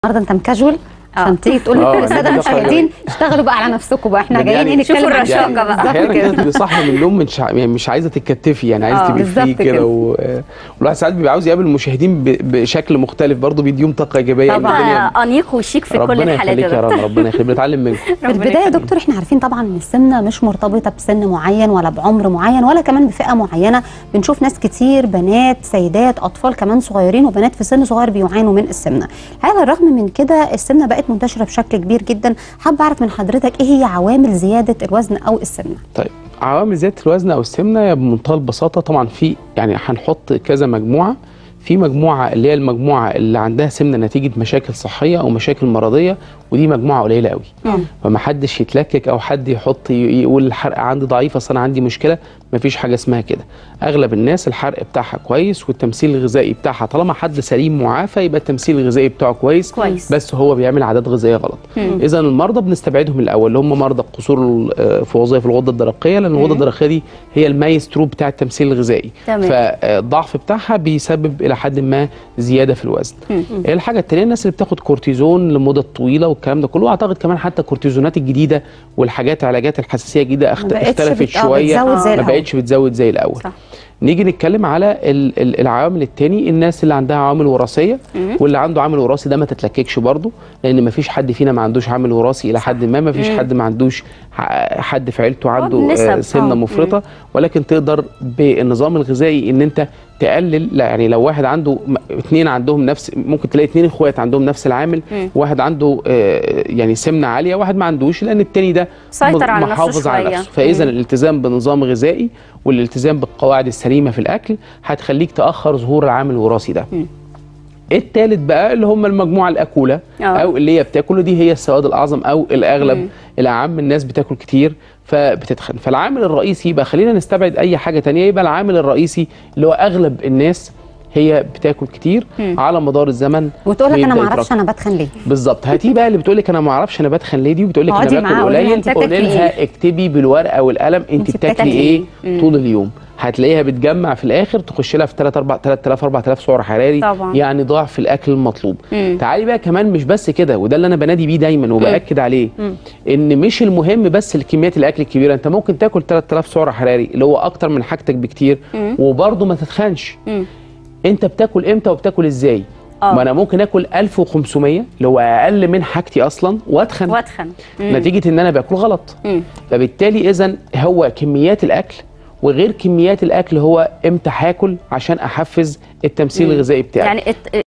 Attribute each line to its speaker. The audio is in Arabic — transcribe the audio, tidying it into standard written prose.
Speaker 1: النهارده انت مكاجول عشان تيجي تقول للساده المشاهدين اشتغلوا بقى على نفسكم بقى، احنا جايين نتكلم عن الرشاقه بقى.
Speaker 2: احيانا كده تبقي صاحيه من النوم مش عايزه تتكتفي، يعني عايزه تبقي فري كده والواحد ساعات بيبقى عاوز يقابل المشاهدين بشكل مختلف برضه، بيديهم طاقه ايجابيه.
Speaker 3: طبعا انيق وشيك في كل الحالات.
Speaker 2: ربنا يخليك يا رنا، ربنا يخليك، بنتعلم منكم.
Speaker 1: في البدايه يا دكتور احنا عارفين طبعا ان السمنه مش مرتبطه بسن معين ولا بعمر معين ولا كمان بفئه معينه، بنشوف ناس كتير بنات سيدات اطفال كمان صغيرين وبنات في سن صغير بيعانوا من السمنه. على الرغم من كده السمنه بقت منتشره بشكل كبير جدا. حابه اعرف من حضرتك ايه هي عوامل زياده الوزن او السمنه؟
Speaker 2: طيب عوامل زياده الوزن او السمنه بمنتهى البساطه طبعا في يعني هنحط كذا مجموعه. في مجموعه اللي هي المجموعه اللي عندها سمنه نتيجه مشاكل صحيه او مشاكل مرضيه، ودي مجموعه قليله قوي. فما حدش يتلكك او حد يحط يقول الحرق عندي ضعيف اصل انا عندي مشكله، ما فيش حاجه اسمها كده. اغلب الناس الحرق بتاعها كويس والتمثيل الغذائي بتاعها طالما حد سليم معافى يبقى التمثيل الغذائي بتاعه كويس. بس هو بيعمل عادات غذائيه غلط. اذا المرضى بنستبعدهم الاول اللي هم مرضى القصور في وظائف الغده الدرقيه، لان الغده الدرقيه دي هي المايسترو بتاع التمثيل الغذائي. فالضعف بتاعها بيسبب الى حد ما زياده في الوزن. الحاجه الثانيه الناس اللي بتاخد كورتيزون لمده طويله والكلام ده كله، اعتقد كمان حتى الكورتيزونات الجديده والحاجات علاجات الحساسيه الجديده اختلفت شويه، ما بقتش بتزود زي الاول. صح. نيجي نتكلم على العوامل التاني، الناس اللي عندها عوامل وراثيه، واللي عنده عامل وراثي ده ما تتلككش برضه، لان ما فيش حد فينا ما عندوش عامل وراثي الى حد ما فيش حد ما عندوش حد في عيلته عنده سمنه مفرطه، ولكن تقدر بالنظام الغذائي ان انت تقلل. لا يعني لو واحد عنده اثنين عندهم نفس، ممكن تلاقي اثنين اخوات عندهم نفس العامل، واحد عنده يعني سمنه عاليه واحد ما عندوش، لان الثاني ده محافظ على نفسه. فاذا الالتزام بنظام غذائي والالتزام بالقواعد السليمه في الاكل هتخليك تاخر ظهور العامل الوراثي ده. الثالث بقى اللي هم المجموعه الاكوله او اللي هي بتاكل، دي هي السواد الاعظم او الاغلب الاعم الناس بتاكل كتير فبتتخن. فالعامل الرئيسي يبقى خلينا نستبعد اي حاجه ثانيه، يبقى العامل الرئيسي اللي هو اغلب الناس هي بتاكل كتير على مدار الزمن.
Speaker 1: وتقول لك انا ما اعرفش انا بتخن ليه.
Speaker 2: بالظبط. هاتي بقى اللي بتقول لك انا ما اعرفش انا بتخن ليه دي، وبتقول لك انا باكل قليل، قولي لها اكتبي بالورقه والقلم انت بتاكلي ايه طول اليوم. هتلاقيها بتجمع في الاخر تخش لها في 3000 4000 سعر حراري طبعا. يعني ضعف الاكل المطلوب. تعالي بقى كمان مش بس كده، وده اللي انا بنادي بيه دايما وباكد عليه، ان مش المهم بس الكميات الاكل الكبيره، انت ممكن تاكل 3000 سعر حراري اللي هو اكتر من حاجتك بكتير وبرضه ما تتخنش. انت بتاكل امتى وبتاكل ازاي؟ ما انا ممكن اكل 1500 اللي هو اقل من حاجتي اصلا واتخن نتيجه ان انا باكل غلط. فبالتالي اذا هو كميات الاكل وغير كميات الاكل هو امتى هاكل عشان احفز التمثيل الغذائي بتاعي. يعني